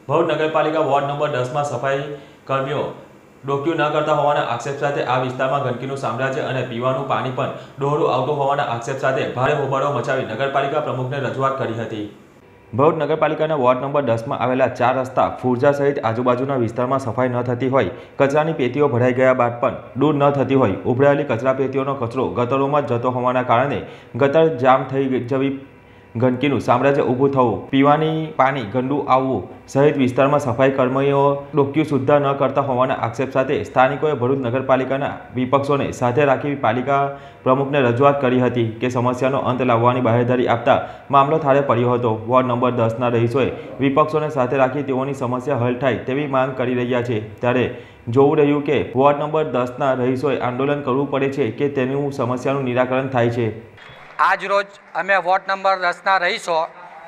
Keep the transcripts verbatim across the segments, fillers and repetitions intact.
ભરૂચ નગરપાલિકા ward number દસ માં સફાઈ કર્મીઓ ડોક્યુ ન કરતા હોવાના આક્ષેપ સાથે આ વિસ્તારમાં ગંદકીનું સામ્રાજ્ય અને પીવાનું પાણી પણ ડોહરું આવતું હોવાના આક્ષેપ સાથે ભારે હોબાળો મચાવી નગરપાલિકા પ્રમુખને રજૂઆત કરી હતી। ભરૂચ નગરપાલિકાના વોર્ડ નંબર દસ માં આવેલા ચાર રસ્તા ફુરજા સહિત આજુબાજુના વિસ્તારમાં સફાઈ ન થતી હોય, કચરાની પેટીઓ ભરાઈ ગયા બાદ પણ દૂર ન થતી હોય, ઉભરાયેલી કચરા પેટીઓનો કચરો ગટરોમાં જતો હોવાના કારણે ગટર જામ થઈ જવી, ગંદકીનું સામ્રાજ્ય ઊભું થવું, પીવાની પાણી ગંદુ આવવું સહિત વિસ્તારમાં સફાઈ કર્મીઓ ડોક્યુ સુદ્ધા ન કરતા હોવાના આક્ષેપ સાથે સ્થાનિકોએ ભરૂચ નગરપાલિકાના વિપક્ષોને સાથે રાખી પાલિકા પ્રમુખને રજૂઆત કરી હતી કે સમસ્યાનો અંત લાવવાની બાહેધરી આપતા મામલો થાળે પડ્યો હતો। વોર્ડ નંબર દસ ના રહીશોએ વિપક્ષોને સાથે રાખી તેઓની સમસ્યા હલ થાય તેવી માંગ કરી રહ્યા છે, ત્યારે જોવું રહ્યું કે વોર્ડ નંબર દસ ના રહીશોએ આંદોલન કરવું પડે છે કે તેનું સમસ્યાનું નિરાકરણ થાય છે। आज रोज अमे वोर्ड नंबर दस ना रहीशो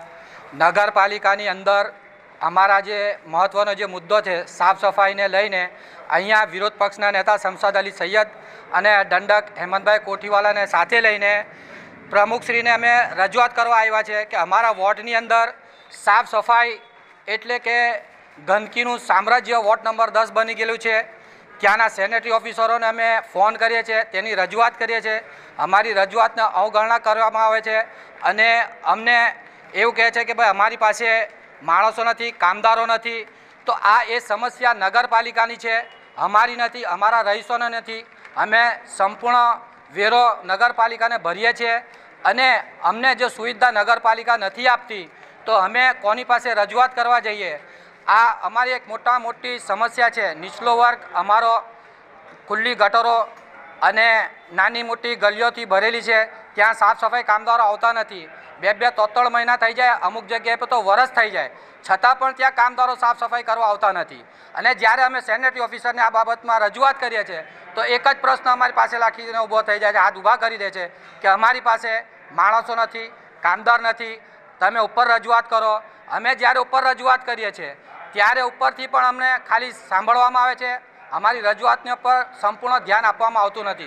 नगरपालिकानी अंदर अमारा जे महत्वनो जे मुद्दो है साफ सफाई ने लईने अहींया विरोध पक्षना नेता शमशाद अली सैयद अने दंडक हेमंतभाई कोठीवाला ने साथे लईने प्रमुखश्री ने अमे रजूआत करवा आव्या छे कि अमारा वोर्डनी अंदर साफ सफाई एटले के गंदकीनुं साम्राज्य वोर्ड नंबर दस बनी गेलुं छे। ત્યાંના સેનેટરી ઓફિસરોને અમે ફોન કરીએ છીએ, તેની રજૂઆત કરીએ છીએ, અમારી રજૂઆતને અવગણના કરવામાં આવે છે અને અમને એવું કહે છે કે ભાઈ અમારી પાસે માણસો નથી, કામદારો નથી। તો આ એ સમસ્યા નગરપાલિકાની છે, અમારી નથી, અમારા રહીશોને નથી। અમે સંપૂર્ણ વેરો નગરપાલિકાને ભરીએ છીએ અને અમને જે સુવિધા નગરપાલિકા નથી આપતી તો અમે કોની પાસે રજૂઆત કરવા જઈએ? આ અમારી એક મોટા મોટી સમસ્યા છે। નીચલો વર્ગ અમારો ખુલ્લી ગટરો અને નાની મોટી ગલીઓથી ભરેલી છે, ત્યાં સાફ સફાઈ કામદારો આવતા નથી। બે બે ત્રણ ત્રણ મહિના થઈ જાય, અમુક જગ્યાએ તો વરસ થઈ જાય, છતાં પણ ત્યાં કામદારો સાફ સફાઈ કરવા આવતા નથી। અને જ્યારે અમે સેનેટરી ઓફિસરને આ બાબતમાં રજૂઆત કરીએ છીએ તો એક જ પ્રશ્ન અમારી પાસે રાખીને ઊભો થઈ જાય છે, હાથ ઊભા કરી દે છે કે અમારી પાસે માણસો નથી, કામદાર નથી, તમે ઉપર રજૂઆત કરો। અમે જ્યારે ઉપર રજૂઆત કરીએ છીએ ત્યારે ઉપરથી પણ અમને ખાલી સાંભળવામાં આવે છે, અમારી રજૂઆતને પર સંપૂર્ણ ધ્યાન આપવામાં આવતું નથી।